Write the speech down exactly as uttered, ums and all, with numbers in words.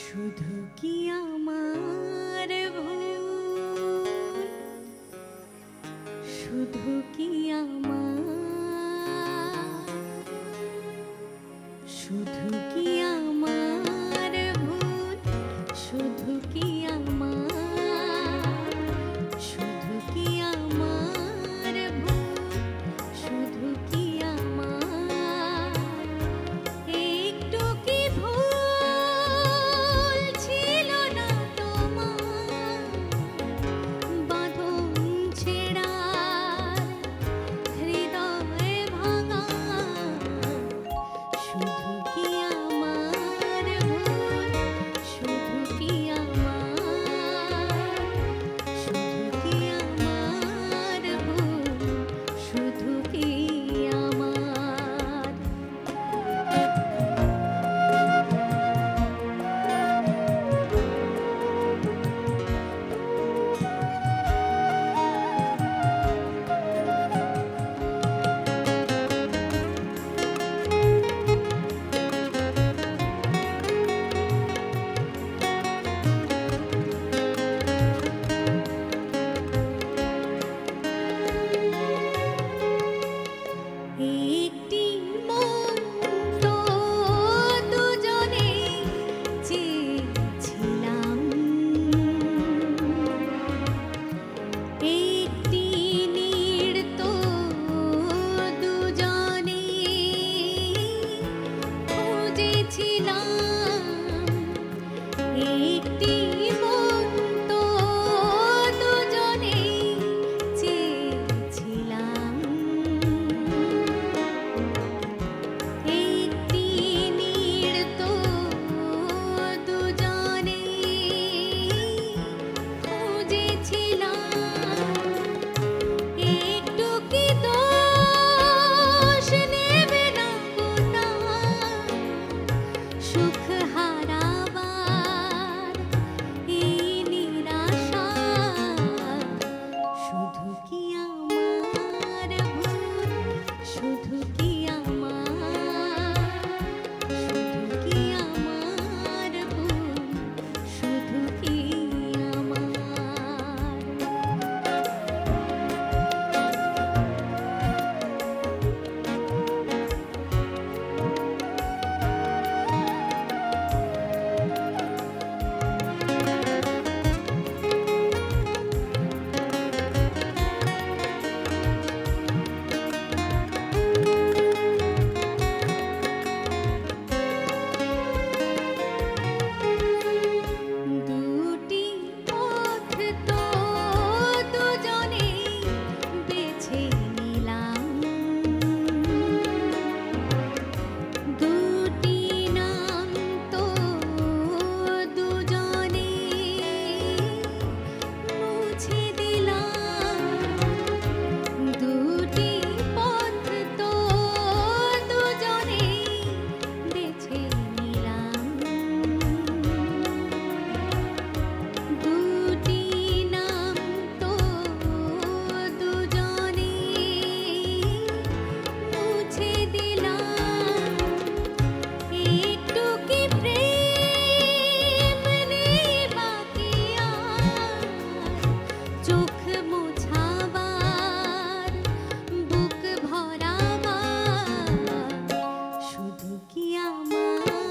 শুধু কি আমার ভুল, শুধু কি আমার, শুধু কি আমার ভুল, শুধু কি আমার, শুধু কি আমার ভুল, শুধু কি আমার, একটু কি ভুল ছিল না তোমার, বাঁধন ছেঁড়ার হৃদয় ভাঙা, শুধু কি আমার ভুল, শুধু কি আমার, শুধু কি আমার ভুল, শুধু কি আমার। একটি মন তো দুজনে চেয়েছিলাম, একটি নীড় তো দুজনে খুঁজেছিলাম, একটি মন তো দুজনে চেয়েছিলাম, একটি নীড় তো দুজনে খুঁজেছিলাম, একটু কি দোষ নেবে না গোটা সুখ হারাবার এই নিরাশা, শুধু কি আমার ভুল, শুধু কি আমার, শুধু কি আমার ভুল, শুধু কি আমার। দুটি পথ তো দুজনে বেছে নিলাম, দুটি নাম তো দুজনে মুছে দিলাম, দুটি পথ তো দুজনে বেছে নিলাম, দুটি নাম তো দুজনে মুছে দিলাম, একটু কি প্রেম নেই বাকি আর, চোখ মোছাবার, বুক ভরাবার, শুধু কি আমার